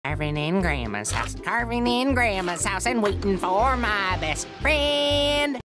Carving in Grandma's house, carving in Grandma's house, and waiting for my best friend.